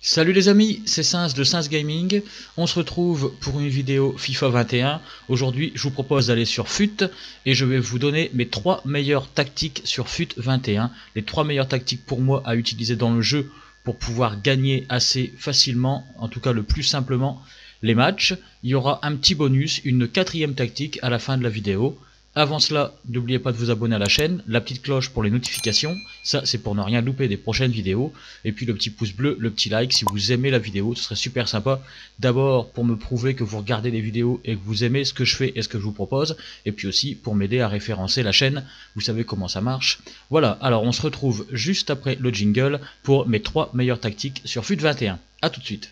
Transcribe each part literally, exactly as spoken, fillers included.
Salut les amis, c'est Sins de Sins Gaming. On se retrouve pour une vidéo FIFA vingt et un. Aujourd'hui, je vous propose d'aller sur F U T et je vais vous donner mes trois meilleures tactiques sur F U T vingt et un. Les trois meilleures tactiques pour moi à utiliser dans le jeu pour pouvoir gagner assez facilement, en tout cas le plus simplement, les matchs. Il y aura un petit bonus, une quatrième tactique à la fin de la vidéo. Avant cela, n'oubliez pas de vous abonner à la chaîne, la petite cloche pour les notifications, ça c'est pour ne rien louper des prochaines vidéos, et puis le petit pouce bleu, le petit like si vous aimez la vidéo, ce serait super sympa. D'abord pour me prouver que vous regardez les vidéos et que vous aimez ce que je fais et ce que je vous propose, et puis aussi pour m'aider à référencer la chaîne, vous savez comment ça marche. Voilà, alors on se retrouve juste après le jingle pour mes trois meilleures tactiques sur F U T vingt et un. A tout de suite.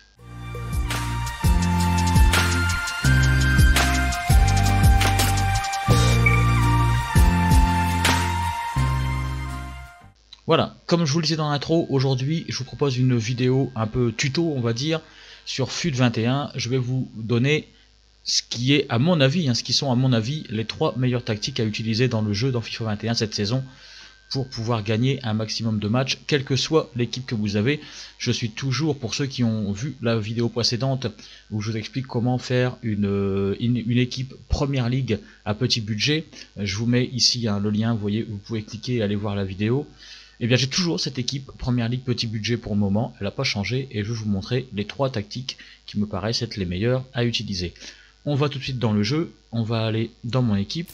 Voilà, comme je vous le disais dans l'intro, aujourd'hui je vous propose une vidéo un peu tuto on va dire sur F U T vingt et un. Je vais vous donner ce qui est à mon avis, hein, ce qui sont à mon avis les trois meilleures tactiques à utiliser dans le jeu dans FIFA vingt et un cette saison pour pouvoir gagner un maximum de matchs, quelle que soit l'équipe que vous avez. Je suis toujours, pour ceux qui ont vu la vidéo précédente où je vous explique comment faire une, une, une équipe Première Ligue à petit budget, je vous mets ici hein, le lien, vous voyez, vous pouvez cliquer et aller voir la vidéo. Et eh bien j'ai toujours cette équipe Première Ligue petit budget pour le moment, elle n'a pas changé et je vais vous montrer les trois tactiques qui me paraissent être les meilleures à utiliser. On va tout de suite dans le jeu, on va aller dans mon équipe.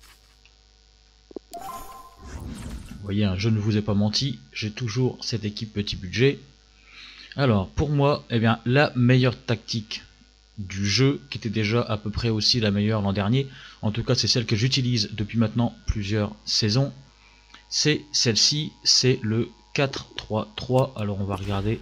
Vous voyez, hein, je ne vous ai pas menti, j'ai toujours cette équipe petit budget. Alors pour moi, eh bien, la meilleure tactique du jeu, qui était déjà à peu près aussi la meilleure l'an dernier, en tout cas c'est celle que j'utilise depuis maintenant plusieurs saisons, c'est celle-ci, c'est le quatre trois trois. Alors on va regarder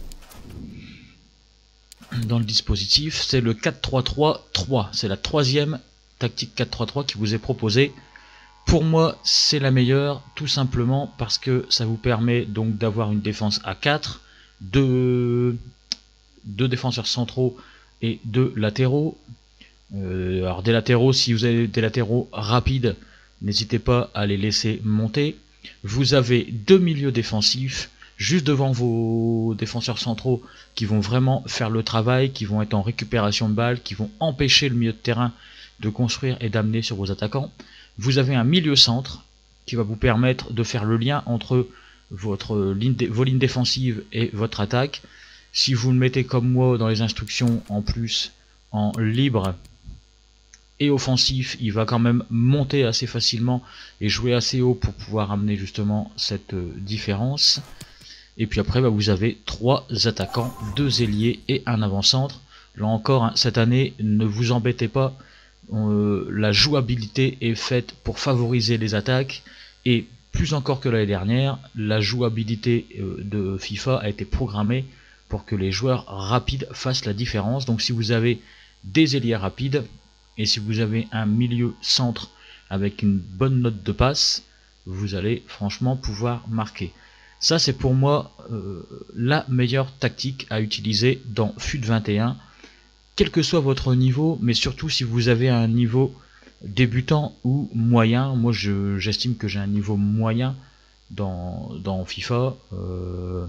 dans le dispositif, c'est le quatre trois trois trois, c'est la troisième tactique quatre trois trois qui vous est proposée. Pour moi c'est la meilleure, tout simplement parce que ça vous permet donc d'avoir une défense à quatre, deux, deux défenseurs centraux et deux latéraux. Euh, alors des latéraux, si vous avez des latéraux rapides, n'hésitez pas à les laisser monter. Vous avez deux milieux défensifs juste devant vos défenseurs centraux qui vont vraiment faire le travail, qui vont être en récupération de balles, qui vont empêcher le milieu de terrain de construire et d'amener sur vos attaquants. Vous avez un milieu centre qui va vous permettre de faire le lien entre votre ligne vos lignes défensives et votre attaque. Si vous le mettez comme moi dans les instructions en plus en libre et offensif, il va quand même monter assez facilement et jouer assez haut pour pouvoir amener justement cette euh, différence. Et puis après bah, vous avez trois attaquants, deux ailiers et un avant-centre. Là encore hein, cette année ne vous embêtez pas, euh, la jouabilité est faite pour favoriser les attaques et plus encore que l'année dernière, la jouabilité euh, de FIFA a été programmée pour que les joueurs rapides fassent la différence. Donc si vous avez des ailiers rapides et si vous avez un milieu centre avec une bonne note de passe, vous allez franchement pouvoir marquer. Ça c'est pour moi euh, la meilleure tactique à utiliser dans F U T vingt et un, quel que soit votre niveau, mais surtout si vous avez un niveau débutant ou moyen. Moi j'estime que j'ai un niveau moyen dans, dans FIFA, euh,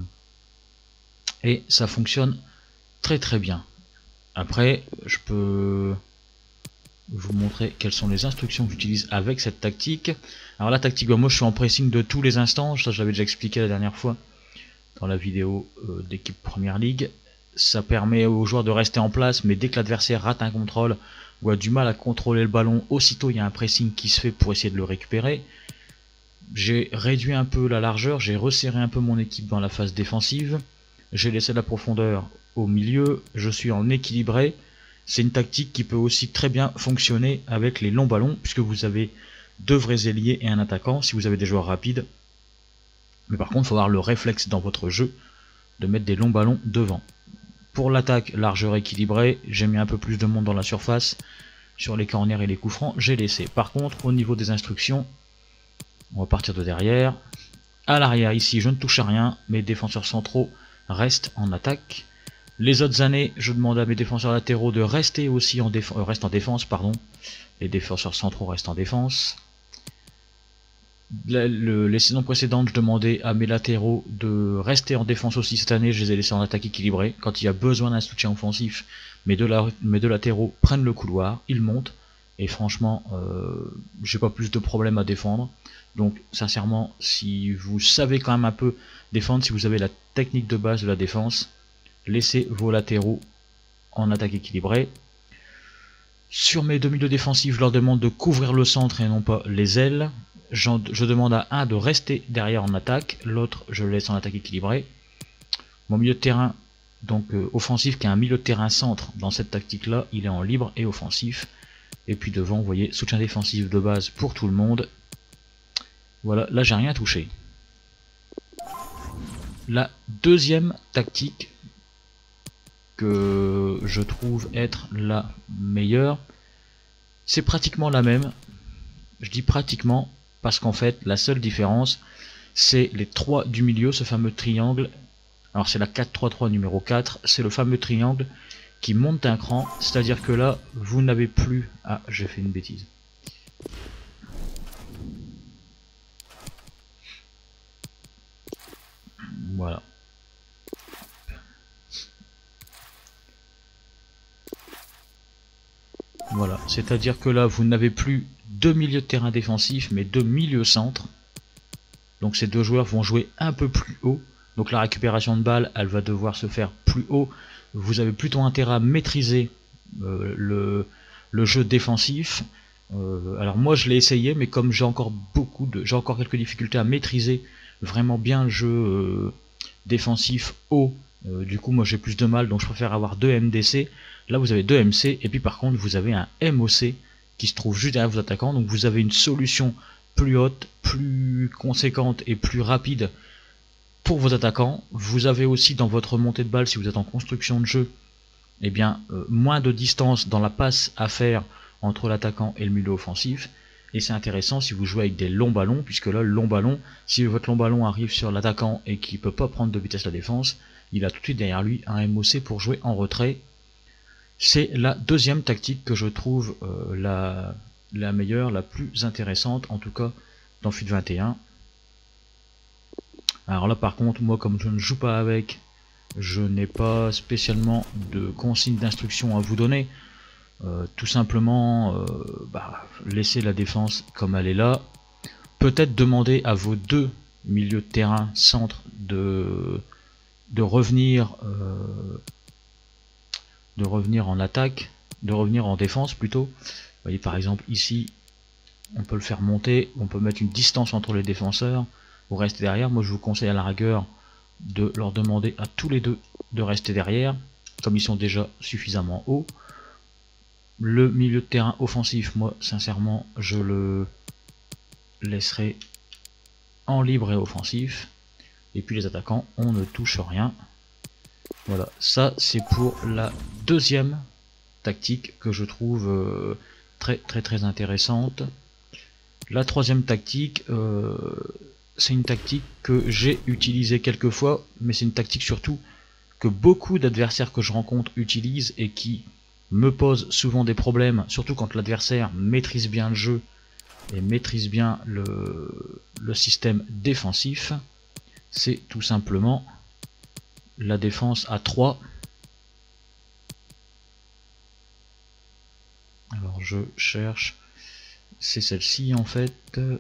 et ça fonctionne très très bien. Après je peux vous montrer quelles sont les instructions que j'utilise avec cette tactique. Alors la tactique, bah moi je suis en pressing de tous les instants, ça je l'avais déjà expliqué la dernière fois dans la vidéo euh, d'équipe Première Ligue. Ça permet aux joueurs de rester en place, mais dès que l'adversaire rate un contrôle ou a du mal à contrôler le ballon, aussitôt il y a un pressing qui se fait pour essayer de le récupérer. J'ai réduit un peu la largeur, j'ai resserré un peu mon équipe dans la phase défensive, j'ai laissé la profondeur au milieu, je suis en équilibré. C'est une tactique qui peut aussi très bien fonctionner avec les longs ballons, puisque vous avez deux vrais ailiers et un attaquant, si vous avez des joueurs rapides. Mais par contre, il faut avoir le réflexe dans votre jeu de mettre des longs ballons devant. Pour l'attaque, largeur équilibrée, j'ai mis un peu plus de monde dans la surface. Sur les corners et les coups francs, j'ai laissé. Par contre, au niveau des instructions, on va partir de derrière. À l'arrière, ici, je ne touche à rien. Mes défenseurs centraux restent en attaque. Les autres années, je demande à mes défenseurs latéraux de rester aussi en, déf euh, restent en défense. Pardon. Les défenseurs centraux restent en défense. La, le, les saisons précédentes, je demandais à mes latéraux de rester en défense aussi. Cette année, je les ai laissés en attaque équilibrée. Quand il y a besoin d'un soutien offensif, mes deux, la, mes deux latéraux prennent le couloir, ils montent. Et franchement, euh, j'ai pas plus de problèmes à défendre. Donc, sincèrement, si vous savez quand même un peu défendre, si vous avez la technique de base de la défense, laissez vos latéraux en attaque équilibrée. Sur mes deux milieux défensifs, je leur demande de couvrir le centre et non pas les ailes. Je demande à un de rester derrière en attaque, l'autre je le laisse en attaque équilibrée. Mon milieu de terrain, donc euh, offensif, qui a un milieu de terrain centre dans cette tactique là, il est en libre et offensif. Et puis devant, vous voyez, soutien défensif de base pour tout le monde. Voilà, là j'ai rien touché. La deuxième tactique que je trouve être la meilleure, c'est pratiquement la même. Je dis pratiquement parce qu'en fait la seule différence c'est les trois du milieu, ce fameux triangle. Alors c'est la quatre trois trois numéro quatre, c'est le fameux triangle qui monte un cran, c'est à dire que là vous n'avez plus... Ah, j'ai fait une bêtise. Voilà. Voilà, c'est à dire que là vous n'avez plus deux milieux de terrain défensifs mais deux milieux centres. Donc ces deux joueurs vont jouer un peu plus haut. Donc la récupération de balles, elle va devoir se faire plus haut. Vous avez plutôt intérêt à maîtriser euh, le, le jeu défensif. Euh, alors moi je l'ai essayé, mais comme j'ai encore beaucoup de, j'ai encore quelques difficultés à maîtriser vraiment bien le jeu euh, défensif haut. Euh, du coup moi j'ai plus de mal, donc je préfère avoir deux M D C. Là vous avez deux M C, et puis par contre vous avez un M O C qui se trouve juste derrière vos attaquants. Donc vous avez une solution plus haute, plus conséquente et plus rapide pour vos attaquants. Vous avez aussi dans votre montée de balle, si vous êtes en construction de jeu, eh bien euh, moins de distance dans la passe à faire entre l'attaquant et le milieu offensif. Et c'est intéressant si vous jouez avec des longs ballons, puisque là le long ballon, si votre long ballon arrive sur l'attaquant et qu'il ne peut pas prendre de vitesse la défense, il a tout de suite derrière lui un M O C pour jouer en retrait. C'est la deuxième tactique que je trouve euh, la, la meilleure, la plus intéressante, en tout cas dans F U T vingt et un. Alors là par contre, moi comme je ne joue pas avec, je n'ai pas spécialement de consignes d'instruction à vous donner. Euh, tout simplement, euh, bah, laissez la défense comme elle est là. Peut-être demander à vos deux milieux de terrain centre de, de revenir euh, de revenir en attaque, de revenir en défense plutôt. Vous voyez par exemple ici, on peut le faire monter, on peut mettre une distance entre les défenseurs, ou rester derrière. Moi je vous conseille à la rigueur de leur demander à tous les deux de rester derrière, comme ils sont déjà suffisamment hauts. Le milieu de terrain offensif, moi sincèrement je le laisserai en libre et offensif. Et puis les attaquants, on ne touche rien. Voilà, ça c'est pour la deuxième tactique que je trouve euh, très très très intéressante. La troisième tactique, euh, c'est une tactique que j'ai utilisée quelques fois, mais c'est une tactique surtout que beaucoup d'adversaires que je rencontre utilisent et qui me pose souvent des problèmes, surtout quand l'adversaire maîtrise bien le jeu et maîtrise bien le, le système défensif. C'est tout simplement la défense à trois. Alors je cherche, c'est celle-ci en fait,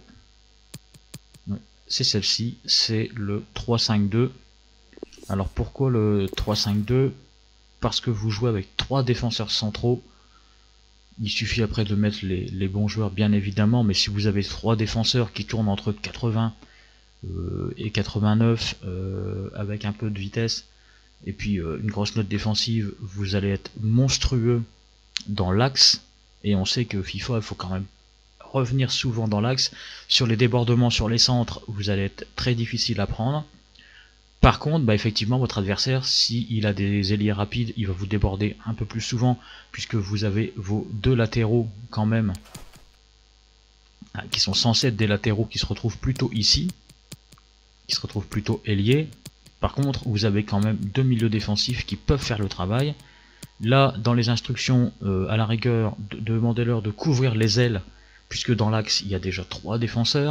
c'est celle-ci, c'est le trois cinq deux. Alors pourquoi le trois cinq deux? Parce que vous jouez avec trois défenseurs centraux. Il suffit après de mettre les, les bons joueurs bien évidemment, mais si vous avez trois défenseurs qui tournent entre quatre-vingts euh, et quatre-vingt-neuf euh, avec un peu de vitesse, et puis euh, une grosse note défensive, vous allez être monstrueux dans l'axe. Et on sait que FIFA, il faut quand même revenir souvent dans l'axe. Sur les débordements, sur les centres, vous allez être très difficile à prendre. Par contre, bah effectivement, votre adversaire, s'il a des ailiers rapides, il va vous déborder un peu plus souvent, puisque vous avez vos deux latéraux quand même, qui sont censés être des latéraux qui se retrouvent plutôt ici, qui se retrouvent plutôt ailiers. Par contre, vous avez quand même deux milieux défensifs qui peuvent faire le travail. Là, dans les instructions, euh, à la rigueur, de demandez-leur de couvrir les ailes, puisque dans l'axe, il y a déjà trois défenseurs.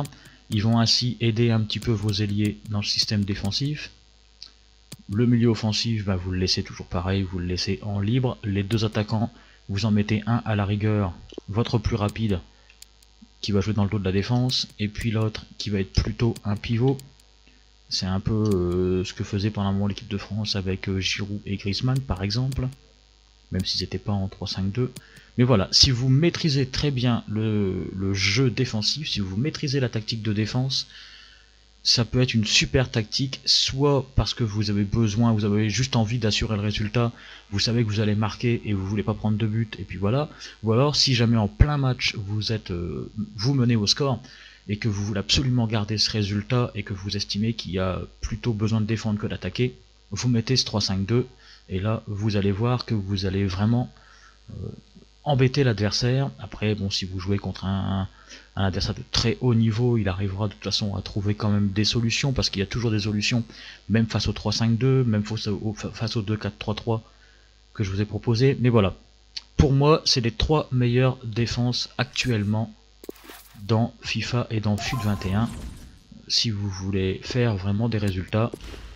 Ils vont ainsi aider un petit peu vos ailiers dans le système défensif. Le milieu offensif, bah, vous le laissez toujours pareil, vous le laissez en libre. Les deux attaquants, vous en mettez un à la rigueur, votre plus rapide, qui va jouer dans le dos de la défense, et puis l'autre qui va être plutôt un pivot. C'est un peu euh, ce que faisait pendant un moment l'équipe de France avec euh, Giroud et Griezmann par exemple, même s'ils n'étaient pas en trois cinq deux. Mais voilà, si vous maîtrisez très bien le, le jeu défensif, si vous maîtrisez la tactique de défense, ça peut être une super tactique, soit parce que vous avez besoin, vous avez juste envie d'assurer le résultat, vous savez que vous allez marquer et vous voulez pas prendre de but, et puis voilà. Ou alors si jamais en plein match vous êtes, euh, vous menez au score, et que vous voulez absolument garder ce résultat, et que vous estimez qu'il y a plutôt besoin de défendre que d'attaquer, vous mettez ce trois cinq deux, et là vous allez voir que vous allez vraiment euh, embêter l'adversaire. Après bon, si vous jouez contre un, un adversaire de très haut niveau, il arrivera de toute façon à trouver quand même des solutions, parce qu'il y a toujours des solutions, même face au trois cinq deux, même face au, face au deux quatre trois trois que je vous ai proposé. Mais voilà, pour moi c'est les trois meilleures défenses actuellement dans FIFA et dans F U T vingt et un, si vous voulez faire vraiment des résultats.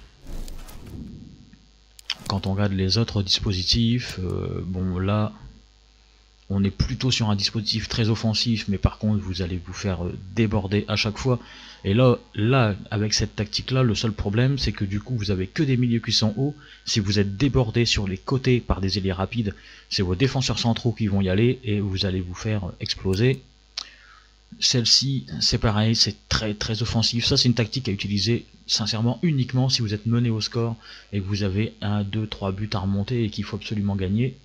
Quand on regarde les autres dispositifs, euh, bon là on est plutôt sur un dispositif très offensif, mais par contre vous allez vous faire déborder à chaque fois. Et là, là avec cette tactique là, le seul problème c'est que du coup vous avez que des milieux qui sont hauts. Si vous êtes débordé sur les côtés par des ailiers rapides, c'est vos défenseurs centraux qui vont y aller et vous allez vous faire exploser. Celle-ci c'est pareil, c'est très très offensif. Ça c'est une tactique à utiliser sincèrement uniquement si vous êtes mené au score et que vous avez un, deux, trois buts à remonter et qu'il faut absolument gagner.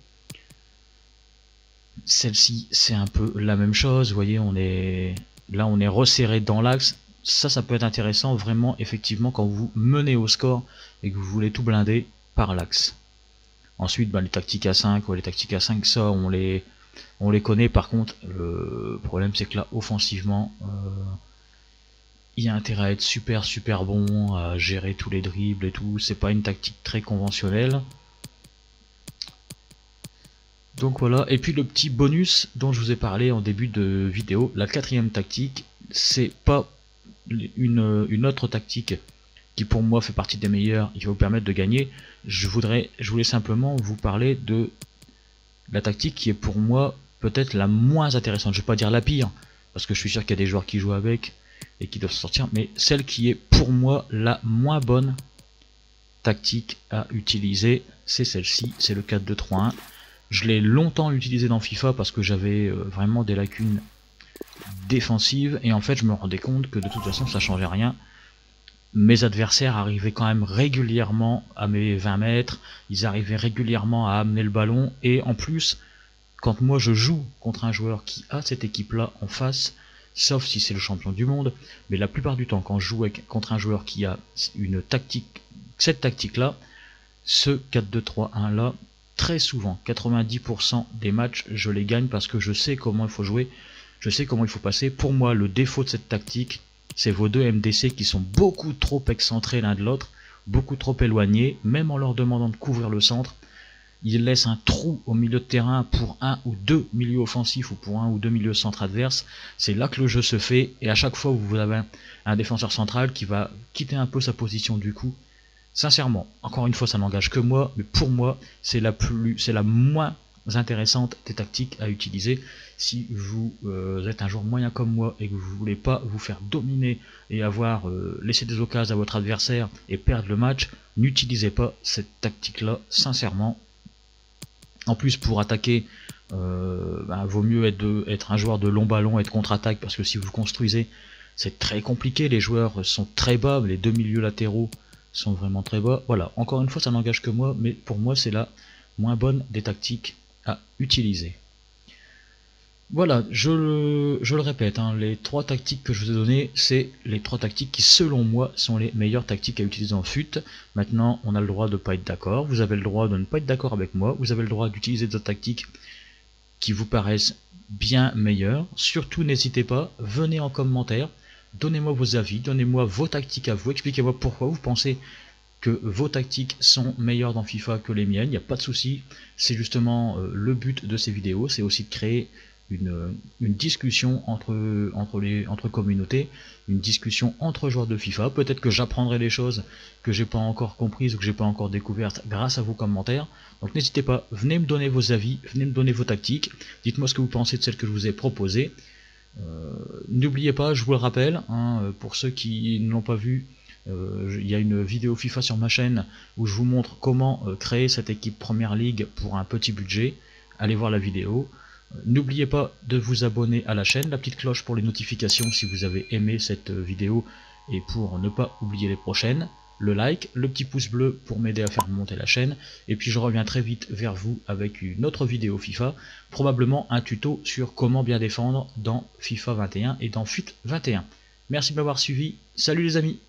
Celle-ci c'est un peu la même chose, vous voyez, on est là on est resserré dans l'axe. Ça ça peut être intéressant vraiment effectivement quand vous menez au score et que vous voulez tout blinder par l'axe. Ensuite bah, les tactiques à cinq, ouais, les tactiques à cinq ça on les on les connaît. Par contre le problème c'est que là offensivement euh, il y a intérêt à être super super bon, à gérer tous les dribbles et tout. C'est pas une tactique très conventionnelle. Donc voilà, et puis le petit bonus dont je vous ai parlé en début de vidéo, la quatrième tactique, c'est pas une, une autre tactique qui pour moi fait partie des meilleures et qui va vous permettre de gagner. Je voudrais, je voulais simplement vous parler de la tactique qui est pour moi peut-être la moins intéressante. Je vais pas dire la pire, parce que je suis sûr qu'il y a des joueurs qui jouent avec et qui doivent sortir, mais celle qui est pour moi la moins bonne tactique à utiliser, c'est celle-ci, c'est le quatre deux trois un. Je l'ai longtemps utilisé dans FIFA parce que j'avais euh, vraiment des lacunes défensives et en fait je me rendais compte que de toute façon ça changeait rien. Mes adversaires arrivaient quand même régulièrement à mes vingt mètres, ils arrivaient régulièrement à amener le ballon et en plus quand moi je joue contre un joueur qui a cette équipe là en face, sauf si c'est le champion du monde, mais la plupart du temps quand je joue avec, contre un joueur qui a une tactique, cette tactique là, ce quatre deux trois un là, très souvent, quatre-vingt-dix pour cent des matchs, je les gagne parce que je sais comment il faut jouer, je sais comment il faut passer. Pour moi, le défaut de cette tactique, c'est vos deux M D C qui sont beaucoup trop excentrés l'un de l'autre, beaucoup trop éloignés, même en leur demandant de couvrir le centre. Ils laissent un trou au milieu de terrain pour un ou deux milieux offensifs ou pour un ou deux milieux centres adverses. C'est là que le jeu se fait et à chaque fois vous avez un, un défenseur central qui va quitter un peu sa position du coup. Sincèrement, encore une fois, ça n'engage que moi, mais pour moi, c'est la plus, c'est la moins intéressante des tactiques à utiliser. Si vous euh, êtes un joueur moyen comme moi et que vous voulez pas vous faire dominer et avoir euh, laissé des occasions à votre adversaire et perdre le match, n'utilisez pas cette tactique-là, sincèrement. En plus, pour attaquer, euh, bah, vaut mieux être, de, être un joueur de long ballon et de contre-attaque parce que si vous construisez, c'est très compliqué. Les joueurs sont très bas, les deux milieux latéraux sont vraiment très bas. Voilà, encore une fois ça n'engage que moi, mais pour moi c'est la moins bonne des tactiques à utiliser. Voilà, je le, je le répète, hein, les trois tactiques que je vous ai données, c'est les trois tactiques qui selon moi sont les meilleures tactiques à utiliser en F U T. Maintenant on a le droit de ne pas être d'accord, vous avez le droit de ne pas être d'accord avec moi, vous avez le droit d'utiliser d'autres tactiques qui vous paraissent bien meilleures. Surtout n'hésitez pas, venez en commentaire, donnez-moi vos avis, donnez-moi vos tactiques à vous, expliquez-moi pourquoi vous pensez que vos tactiques sont meilleures dans FIFA que les miennes, il n'y a pas de souci, c'est justement euh, le but de ces vidéos, c'est aussi de créer une, une discussion entre, entre, les, entre communautés, une discussion entre joueurs de FIFA. Peut-être que j'apprendrai des choses que j'ai pas encore comprises ou que j'ai pas encore découvertes grâce à vos commentaires. Donc n'hésitez pas, venez me donner vos avis, venez me donner vos tactiques, dites-moi ce que vous pensez de celles que je vous ai proposées. Euh, N'oubliez pas, je vous le rappelle, hein, pour ceux qui ne l'ont pas vu, euh, il y a une vidéo FIFA sur ma chaîne où je vous montre comment euh, créer cette équipe Première Ligue pour un petit budget. Allez voir la vidéo. Euh, N'oubliez pas de vous abonner à la chaîne, la petite cloche pour les notifications si vous avez aimé cette vidéo et pour ne pas oublier les prochaines. Le like, le petit pouce bleu pour m'aider à faire monter la chaîne, et puis je reviens très vite vers vous avec une autre vidéo FIFA, probablement un tuto sur comment bien défendre dans FIFA vingt et un et dans F U T vingt et un. Merci de m'avoir suivi, salut les amis!